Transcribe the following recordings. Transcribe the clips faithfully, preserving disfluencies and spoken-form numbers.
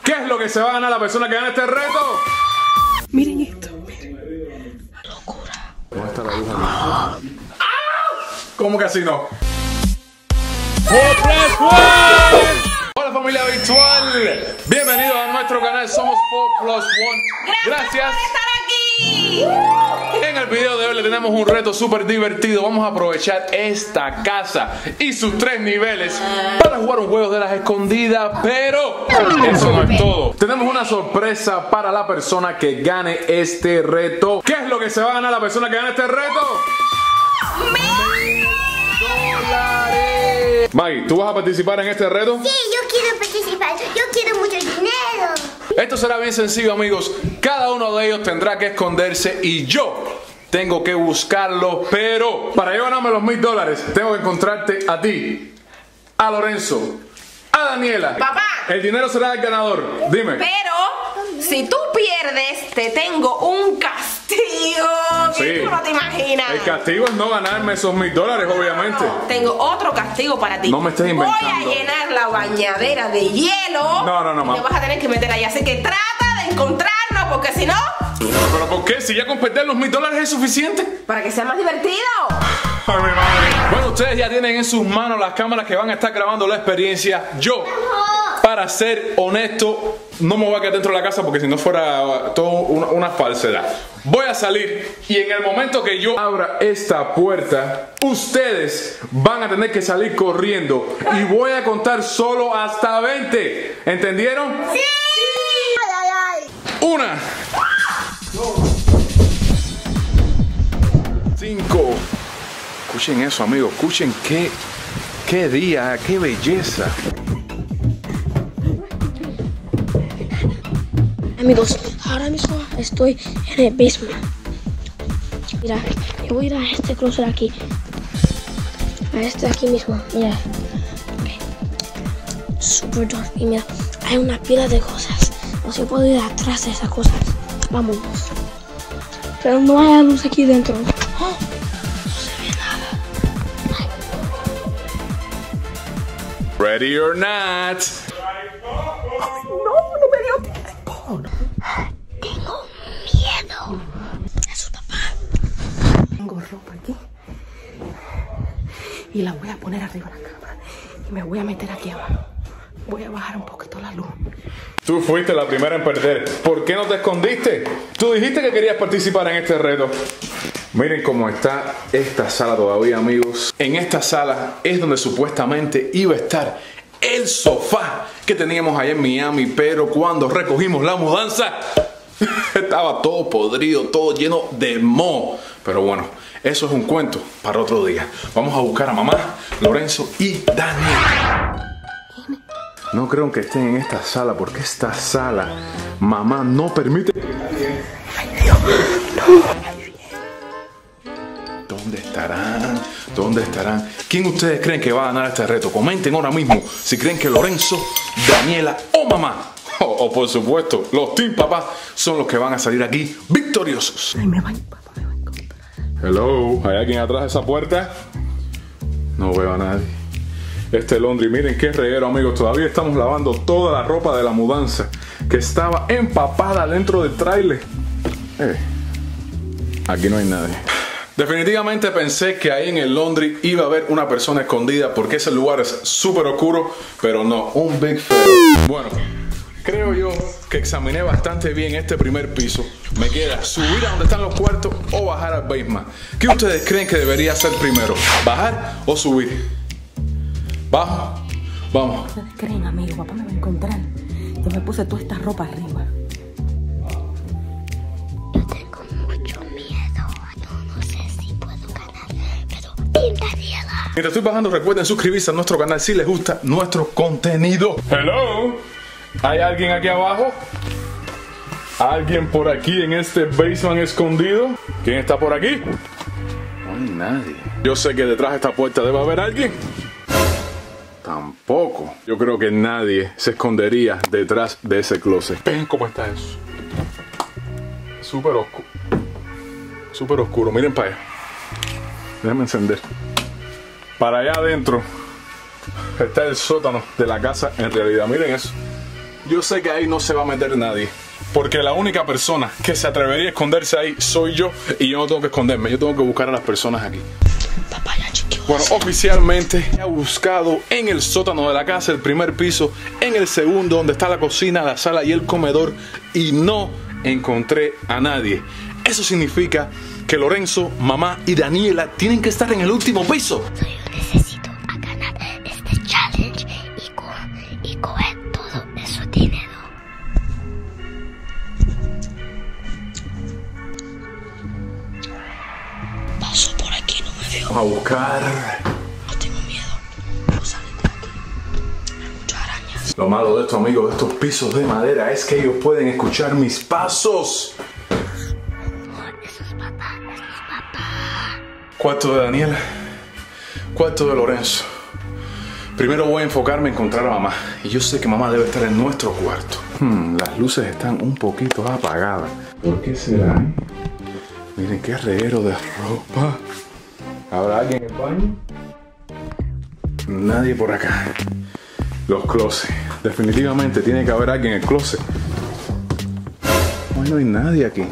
¿Qué es lo que se va a ganar la persona que gane este reto? Miren esto, miren. La locura. ¿Dónde está la aguja? ¡Ah! ¿Cómo que así no? four plus one. Hola familia virtual. Bienvenidos a nuestro canal. Somos four plus one. Gracias, Gracias por estar aquí. En el video de hoy le tenemos un reto súper divertido. Vamos a aprovechar esta casa y sus tres niveles para jugar un juego de las escondidas. Pero eso no es todo. Tenemos una sorpresa para la persona que gane este reto. ¿Qué es lo que se va a ganar la persona que gane este reto? ¡Mil dólares! Maggie, ¿tú vas a participar en este reto? Sí, yo quiero participar. Yo quiero mucho dinero. Esto será bien sencillo, amigos. Cada uno de ellos tendrá que esconderse y yo tengo que buscarlo. Pero para yo ganarme los mil dólares, tengo que encontrarte a ti, a Lorenzo, a Daniela. Papá. El dinero será el ganador. Dime. Pero si tú pierdes, te tengo un castigo. Sí. Que tú no te imaginas. El castigo es no ganarme esos mil dólares, obviamente. Tengo otro castigo para ti. No me estés inventando. Voy a llenar la bañadera de hielo. No, no, no, y mamá. te vas a tener que meter ahí. Así que trata de encontrarnos, porque si no, ¿Pero por qué? Si ya con perder los mil dólares es suficiente. para que sea más divertido. Ay, mi madre. Bueno, ustedes ya tienen en sus manos las cámaras que van a estar grabando la experiencia. Yo, para ser honesto, no me voy a quedar dentro de la casa porque si no fuera todo una, una falsedad. Voy a salir y en el momento que yo abra esta puerta, ustedes van a tener que salir corriendo y voy a contar solo hasta veinte. ¿Entendieron? ¡Sí! Ay, ay, ay. Una, dos, cinco. Escuchen eso, amigos. Escuchen qué, qué día, qué belleza. Amigos, ahora mismo estoy en el basement. Mira, yo voy a ir a este closet aquí. A este aquí mismo, mira. Okay. Super dark. Y mira, hay una pila de cosas. No se puede ir atrás de esas cosas. Vámonos. Pero no hay luz aquí dentro. Oh, no se ve nada. Ready or not. No, no me dio tiempo. Tengo miedo. Eso, papá. Tengo ropa aquí. Y la voy a poner arriba de la cama. Y me voy a meter aquí abajo. Voy a bajar un poquito la luz. Tú fuiste la primera en perder. ¿Por qué no te escondiste? Tú dijiste que querías participar en este reto. Miren cómo está esta sala todavía, amigos. En esta sala es donde supuestamente iba a estar el sofá que teníamos allá en Miami, pero cuando recogimos la mudanza estaba todo podrido, todo lleno de moho. Pero bueno, eso es un cuento para otro día. Vamos a buscar a mamá, Lorenzo y Daniel. No creo que estén en esta sala porque esta sala, mamá no permite. Ay, Dios, no. ¿Dónde estarán? ¿Dónde estarán? ¿Quién ustedes creen que va a ganar este reto? Comenten ahora mismo si creen que Lorenzo, Daniela o mamá, o, o por supuesto los Team Papá, son los que van a salir aquí victoriosos. Ay, me va, papá, me va a encontrar. Hello, ¿hay alguien atrás de esa puerta? No veo a nadie. Este laundry, miren qué reguero, amigos. Todavía estamos lavando toda la ropa de la mudanza que estaba empapada dentro del tráiler. Eh, aquí no hay nadie. Definitivamente pensé que ahí en el laundry iba a haber una persona escondida porque ese lugar es súper oscuro, pero no, un big fail. Bueno, creo yo que examiné bastante bien este primer piso. Me queda subir a donde están los cuartos o bajar al basement. ¿Qué ustedes creen que debería hacer primero? ¿Bajar o subir? ¿Bajo? Vamos. ¿Ustedes creen, amigo? Papá me va a encontrar. Yo me puse toda esta ropa arriba. Yo tengo mucho miedo. No, no sé si puedo ganar. Pero bien, Daniela. Mientras estoy bajando, recuerden suscribirse a nuestro canal si les gusta nuestro contenido. Hello. ¿Hay alguien aquí abajo? ¿Alguien por aquí en este basement escondido? ¿Quién está por aquí? No hay nadie. Yo sé que detrás de esta puerta debe haber alguien. Tampoco. Yo creo que nadie se escondería detrás de ese closet. Ven cómo está eso. Súper oscuro. Súper oscuro. Miren para allá. Déjenme encender. Para allá adentro está el sótano de la casa en realidad. Miren eso. Yo sé que ahí no se va a meter nadie, porque la única persona que se atrevería a esconderse ahí soy yo, y yo no tengo que esconderme, yo tengo que buscar a las personas aquí. Bueno, oficialmente he buscado en el sótano de la casa, el primer piso, en el segundo, donde está la cocina, la sala y el comedor, y no encontré a nadie. Eso significa que Lorenzo, mamá y Daniela tienen que estar en el último piso. Yo necesito a ganar este challenge y, co y coger todo ese dinero. Paso por aquí, no me veo. Vamos a buscar. No tengo miedo. No salen de aquí. Hay muchas arañas. Lo malo de esto, amigos, de estos pisos de madera es que ellos pueden escuchar mis pasos. Eso es papá, eso es papá. Cuarto de Daniela, cuarto de Lorenzo. Primero voy a enfocarme en encontrar a mamá. Y yo sé que mamá debe estar en nuestro cuarto. Hmm, las luces están un poquito apagadas. ¿Por qué será? eh? Miren qué reguero de ropa. ¿Habrá alguien en el baño? Nadie por acá. Los closets. Definitivamente tiene que haber alguien en el closet. Ay, no hay nadie aquí.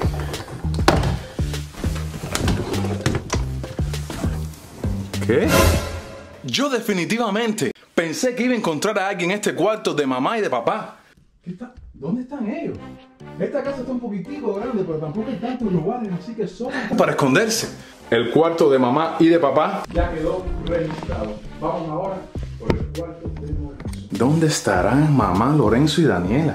¿Qué? Yo definitivamente pensé que iba a encontrar a alguien en este cuarto de mamá y de papá. ¿Qué está? ¿Dónde están ellos? Esta casa está un poquitico grande, pero tampoco hay tantos lugares, así que solo para esconderse. El cuarto de mamá y de papá ya quedó registrado. Vamos ahora por el cuarto de Lorenzo. ¿Dónde estarán mamá, Lorenzo y Daniela?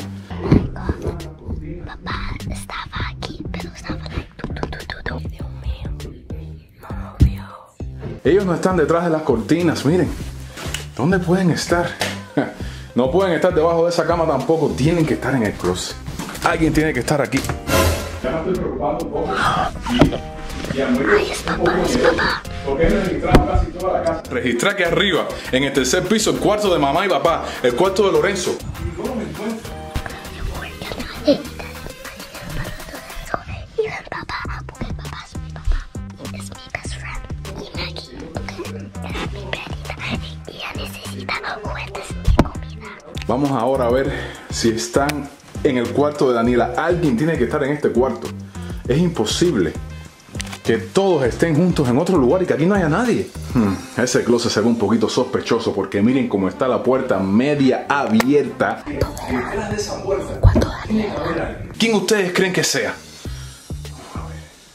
Papá estaba aquí, pero estaba tu, tu, tu, tu, tu. Dios mío, no lo vio. Ellos no están detrás de las cortinas, miren. ¿Dónde pueden estar? No pueden estar debajo de esa cama tampoco. Tienen que estar en el closet. Alguien tiene que estar aquí. Ya me estoy preocupando un poco. Y, y Ay, es papá, es papá. Porque he registrado casi toda la casa. Registré aquí arriba, en el tercer piso, el cuarto de mamá y papá, el cuarto de Lorenzo. ¿Y cómo me encuentro? Y ven papá, porque papá es mi papá. Es mi best friend. Y Maggie, okay, es mi perrita. Y ella necesita juguetes y comida. Vamos ahora a ver si están en el cuarto de Daniela. Alguien tiene que estar en este cuarto. Es imposible que todos estén juntos en otro lugar y que aquí no haya nadie. Hmm, ese closet se ve un poquito sospechoso porque miren cómo está la puerta media abierta. Detrás de esa puerta. ¿Quién ustedes creen que sea? Vamos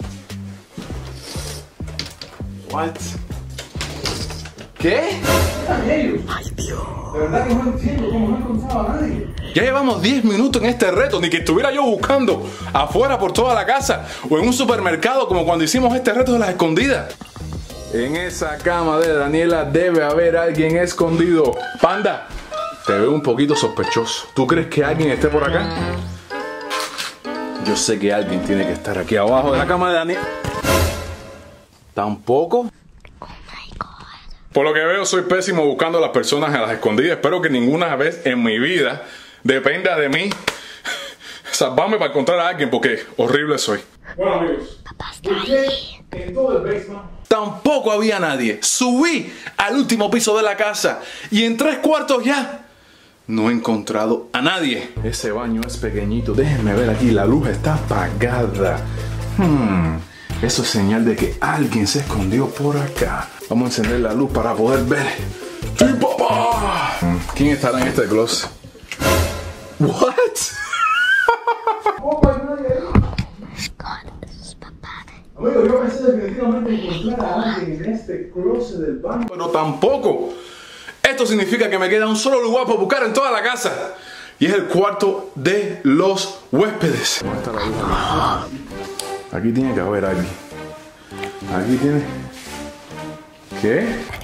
a ver. What? ¿Qué? Ay, Dios. De verdad que no entiendo cómo no he encontrado a nadie. Ya llevamos diez minutos en este reto, ni que estuviera yo buscando afuera por toda la casa o en un supermercado como cuando hicimos este reto de las escondidas. En esa cama de Daniela debe haber alguien escondido. Panda, te veo un poquito sospechoso. ¿Tú crees que alguien esté por acá? Yo sé que alguien tiene que estar aquí abajo de la cama de Daniela. ¿Tampoco? Por lo que veo, soy pésimo buscando a las personas a las escondidas. Espero que ninguna vez en mi vida dependa de mí salvarme para encontrar a alguien, porque horrible soy. Bueno, amigos, busqué en todo el basement. Tampoco había nadie. Subí al último piso de la casa y en tres cuartos ya no he encontrado a nadie. Ese baño es pequeñito. Déjenme ver aquí. La luz está apagada. Hmm, eso es señal de que alguien se escondió por acá. Vamos a encender la luz para poder ver. ¡Sí, papá! ¿Quién estará en este closet? ¿What? ¿Cómo hay nadie ahí? Amigo, yo pensé definitivamente encontrar a alguien en este closet del baño, pero tampoco. Esto significa que me queda un solo lugar para buscar en toda la casa. Y es el cuarto de los huéspedes. ¿Dónde está la luz aquí? Aquí tiene que haber alguien. Aquí tiene... ¿Qué?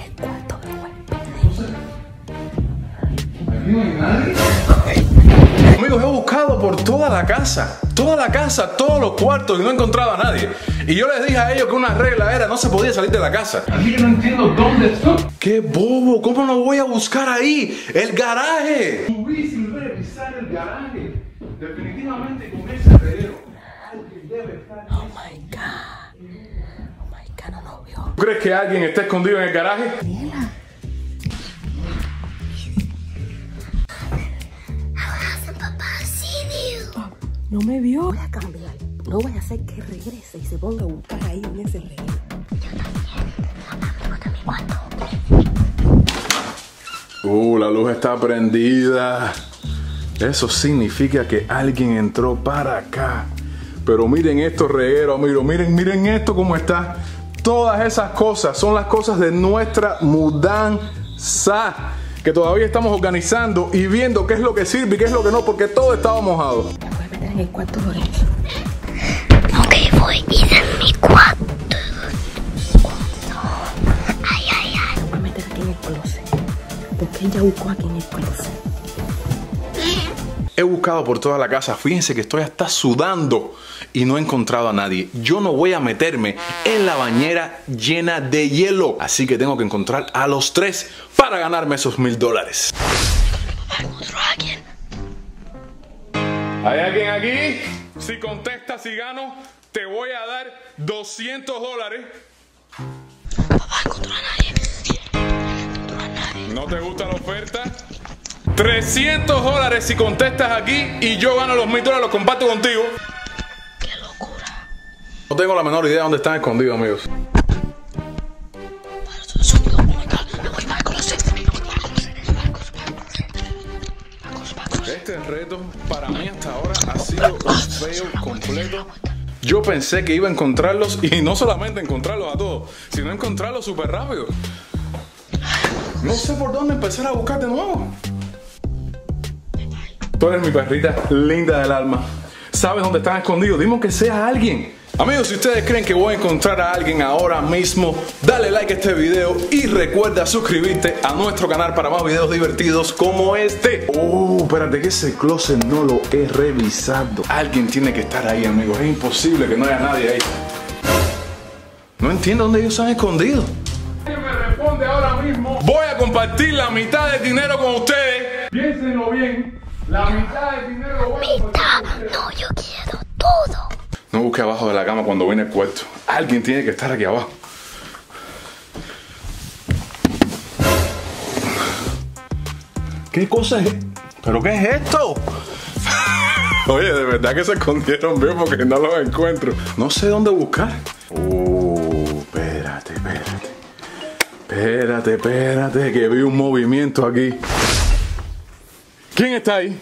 Aquí no hay nadie. Amigos, he buscado por toda la casa, toda la casa, todos los cuartos y no he encontrado a nadie. Y yo les dije a ellos que una regla era no se podía salir de la casa. Así que no entiendo dónde estoy. ¡Qué bobo! ¿Cómo no voy a buscar ahí? ¡El garaje! Subí sin revisar el garaje. Definitivamente con ese reguero alguien debe estar. Oh my God. Oh my God, no lo vio. ¿Tú crees que alguien está escondido en el garaje? Daniela. Papá. No me vio. Voy a cambiar. No voy a hacer que regrese y se ponga a buscar ahí en ese reguero. Uh, la luz está prendida. Eso significa que alguien entró para acá. Pero miren estos regueros, amigos. Miren, miren esto cómo está. Todas esas cosas son las cosas de nuestra mudanza, que todavía estamos organizando y viendo qué es lo que sirve y qué es lo que no, porque todo estaba mojado. Me voy a meter en el cuarto de Lorenzo. Ok, voy a ir en mi cuarto. Ay, ay, ay. Me voy a meter aquí en el closet. Porque ella buscó aquí en el closet. He buscado por toda la casa, fíjense que estoy hasta sudando y no he encontrado a nadie. Yo no voy a meterme en la bañera llena de hielo, así que tengo que encontrar a los tres para ganarme esos mil dólares. ¿Encontró a alguien? ¿Hay alguien aquí? Si contestas y gano, te voy a dar doscientos dólares. Papá, encontró a nadie. Encontró a nadie. ¿No te gusta la oferta? trescientos dólares si contestas aquí y yo gano los mil dólares, los comparto contigo. ¡Qué locura! No tengo la menor idea de dónde están escondidos, amigos. Este reto para mí hasta ahora ha sido un fail completo. Yo pensé que iba a encontrarlos y no solamente encontrarlos a todos, sino encontrarlos súper rápido. No sé por dónde empezar a buscar de nuevo. Tú eres mi perrita linda del alma. ¿Sabes dónde están escondidos? Dime que sea alguien. Amigos, si ustedes creen que voy a encontrar a alguien ahora mismo, dale like a este video y recuerda suscribirte a nuestro canal para más videos divertidos como este. Oh, espérate que ese closet no lo he revisado. Alguien tiene que estar ahí, amigos. Es imposible que no haya nadie ahí. No entiendo dónde ellos se han escondido. ¿Quién me responde ahora mismo? Voy a compartir la mitad del dinero con ustedes. Piénsenlo bien. La mitad del dinero lo voy a compartir con ustedes. No, yo quiero todo. No busque abajo de la cama cuando viene el cuarto. Alguien tiene que estar aquí abajo. ¿Qué cosa es? ¿Pero qué es esto? Oye, de verdad que se escondieron bien porque no los encuentro. No sé dónde buscar. Oh, espérate, espérate. Espérate, espérate, que vi un movimiento aquí. ¿Quién está ahí?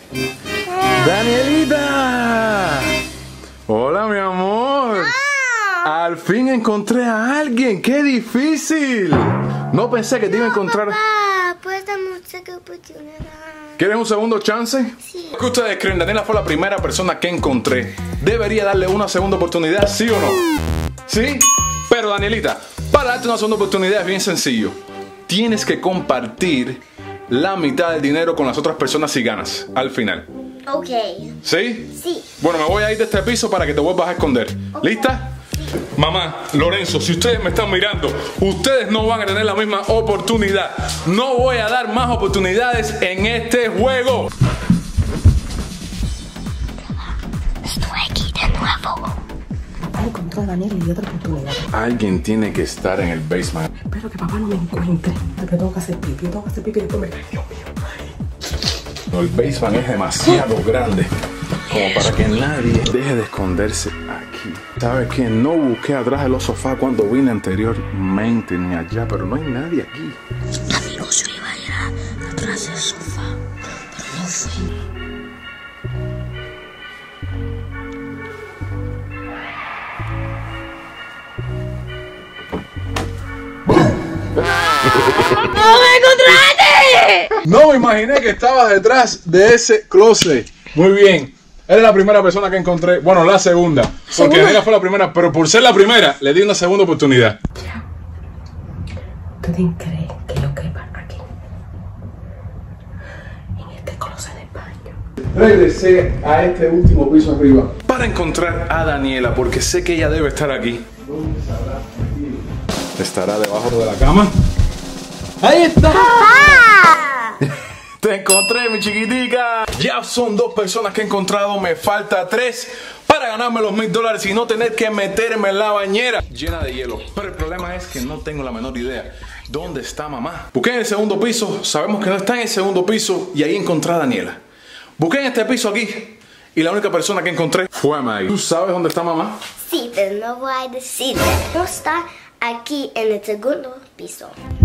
¡Danielita! Hola, mi amor. Ah. Al fin encontré a alguien. ¡Qué difícil! No pensé que te iba a encontrar. Papá, pues dame otra oportunidad. ¿Quieres un segundo chance? Sí. ¿Qué ustedes creen? Daniela fue la primera persona que encontré. ¿Debería darle una segunda oportunidad, sí o no? ¿Sí? Pero, Danielita, para darte una segunda oportunidad es bien sencillo. Tienes que compartir la mitad del dinero con las otras personas si ganas al final. Ok. ¿Sí? Sí. Bueno, me voy a ir de este piso para que te vuelvas a esconder. ¿Lista? Mamá, Lorenzo, si ustedes me están mirando, ustedes no van a tener la misma oportunidad. No voy a dar más oportunidades en este juego. Estoy aquí de nuevo. Papá encontró a Daniel y dio otra oportunidad. Alguien tiene que estar en el basement. Espero que papá no me encuentre. Porque tengo que hacer pipi. Yo tengo que hacer pipi y después me cae. Dios mío. No, el basement es demasiado grande como para que nadie deje de esconderse aquí. ¿Sabes qué? No busqué atrás de los sofás cuando vine anteriormente ni allá, pero no hay nadie aquí. Amigos, yo iba a ir a, atrás del sofá, pero no fui. ¡No me encontraste! No me imaginé que estaba detrás de ese closet. Muy bien. Eres la primera persona que encontré. Bueno, la segunda. Porque ¿Segunda? Daniela fue la primera. Pero por ser la primera, le di una segunda oportunidad. ¿Ustedes creen que yo quepa aquí? En este closet del baño. Regresé a este último piso arriba para encontrar a Daniela, porque sé que ella debe estar aquí. ¿Estará debajo de la cama? ¡Ahí está! ¡Te encontré, mi chiquitica! Ya son dos personas que he encontrado, me falta tres para ganarme los mil dólares y no tener que meterme en la bañera llena de hielo. Pero el problema es que no tengo la menor idea dónde está mamá. Busqué en el segundo piso, sabemos que no está en el segundo piso y ahí encontré a Daniela. Busqué en este piso aquí y la única persona que encontré fue a Maggie. ¿Tú sabes dónde está mamá? Sí, pero no voy a decir. No está aquí en el segundo piso.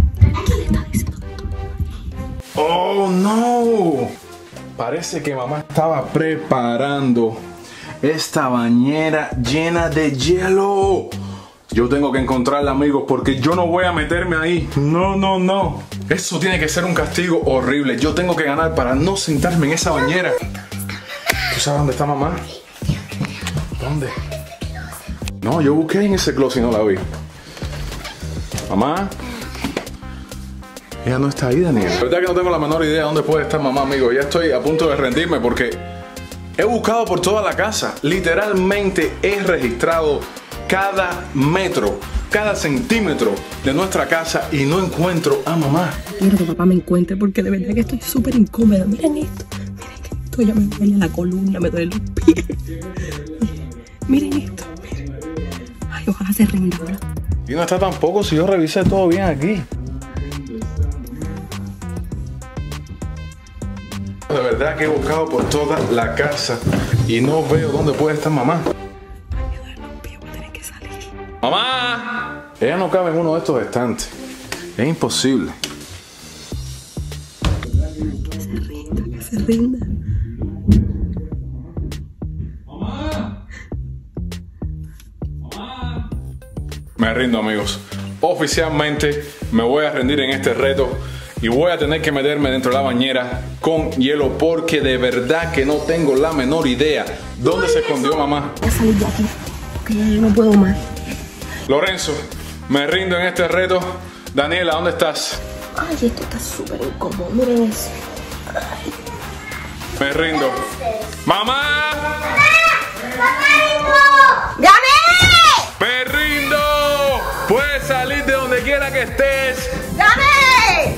Oh no, parece que mamá estaba preparando esta bañera llena de hielo. Yo tengo que encontrarla, amigos, porque yo no voy a meterme ahí. No, no, no. Eso tiene que ser un castigo horrible. Yo tengo que ganar para no sentarme en esa bañera. ¿Tú sabes dónde está mamá? ¿Dónde? No, yo busqué en ese closet y no la vi. Mamá. Ella no está ahí, Daniel. La verdad que no tengo la menor idea de dónde puede estar mamá, amigos. Ya estoy a punto de rendirme porque he buscado por toda la casa. Literalmente he registrado cada metro, cada centímetro de nuestra casa y no encuentro a mamá. Quiero que papá me encuentre porque de verdad que estoy súper incómoda. Miren esto, miren esto, ya me duele la columna, me duele los pies. Miren esto, miren. Ay, ojalá se rinda ahora. Y no está tampoco si yo revisé todo bien aquí. De verdad que he buscado por toda la casa y no veo dónde puede estar mamá. ¡Mamá! Ella no cabe en uno de estos estantes. Es imposible. Que se rinda, que se rinda. ¡Mamá! ¡Mamá! Me rindo, amigos. Oficialmente me voy a rendir en este reto y voy a tener que meterme dentro de la bañera con hielo porque de verdad que no tengo la menor idea dónde se escondió mamá. Voy a salir de aquí porque ya yo no puedo más. Lorenzo, me rindo en este reto. Daniela, ¿dónde estás? Ay, esto está súper incómodo, miren eso. Ay. Me rindo. ¡Mamá! ¡Gané! ¡Me rindo! Puedes salir de donde quiera que estés. ¡Gané!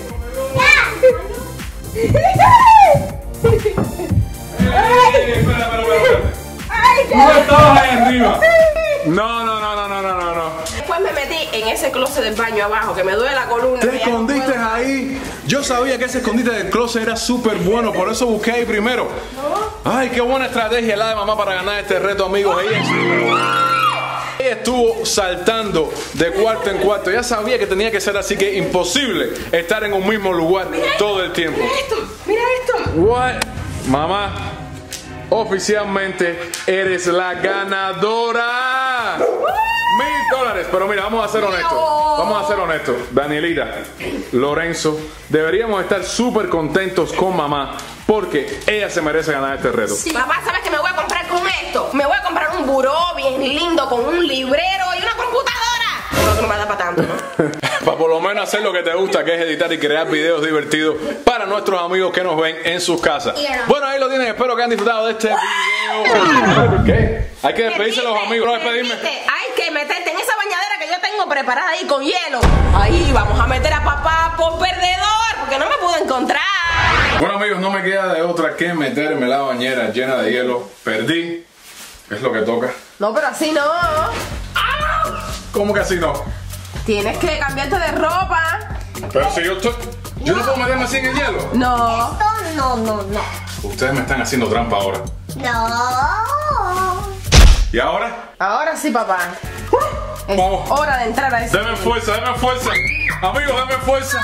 ¡Ey! Espera, espera, espera. Tú estabas ahí arriba. No, no, no, no, no, no, no, no. Después me metí en ese closet del baño abajo, que me duele la columna. Te escondiste ahí. Yo sabía que ese escondite del closet era súper bueno, por eso busqué ahí primero. Ay, qué buena estrategia la de mamá para ganar este reto, amigos. Ella, ella estuvo saltando de cuarto en cuarto. Ya sabía que tenía que ser así, que imposible estar en un mismo lugar todo el tiempo. Mira esto, mira esto. What? Mamá, oficialmente eres la ganadora. Mil dólares. Pero mira, vamos a ser honestos. Vamos a ser honestos. Danielita, Lorenzo, deberíamos estar súper contentos con mamá porque ella se merece ganar este reto. Sí. Papá, ¿sabes qué me voy a comprar con esto? Me voy a comprar un buró bien lindo con un librero y una computadora. Creo que no me da para tanto, ¿no? Para por lo menos hacer lo que te gusta, que es editar y crear videos divertidos para nuestros amigos que nos ven en sus casas. Bueno, ahí lo tienen. Espero que hayan disfrutado de este video. ¿Qué? Hay que despedirse de los amigos. No despedirme. Hay que meterte en esa bañadera que yo tengo preparada ahí con hielo. Ahí vamos a meter a papá por perdedor porque no me pudo encontrar. Bueno, amigos, no me queda de otra que meterme en la bañera llena de hielo. Perdí. Es lo que toca. No, pero así no. ¿Cómo que así no? Tienes que cambiarte de ropa. Pero si yo estoy... ¿Yo no puedo meterme así en el hielo? No. Esto no, no, no. Ustedes me están haciendo trampa ahora. No. ¿Y ahora? Ahora sí, papá. Es Vamos. hora de entrar a ese. Denme fuerza, denme fuerza. Amigos, denme fuerza.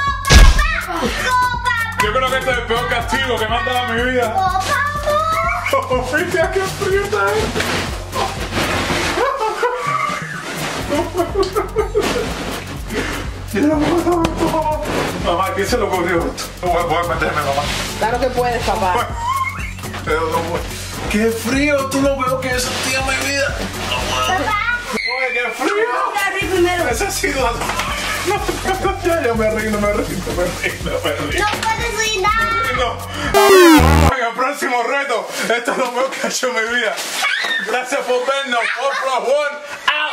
Yo creo que este es el peor castigo que me han dado en mi vida. Oh, mira qué frío está esto. Mamá, ¿qué se le ocurrió esto? No voy a poder meterme, mamá. Claro que puedes, papá. Pero no voy. ¡Qué frío! Tú no veo que eso sentí en mi vida. ¡Oye, qué frío! Primero. Ese ha sido... Ya, ya me rindo, me rindo, me rindo, me rindo. No puedes reinar. No. En el próximo reto, esto es lo mejor que he hecho en mi vida. Gracias por vernos. four plus one, out.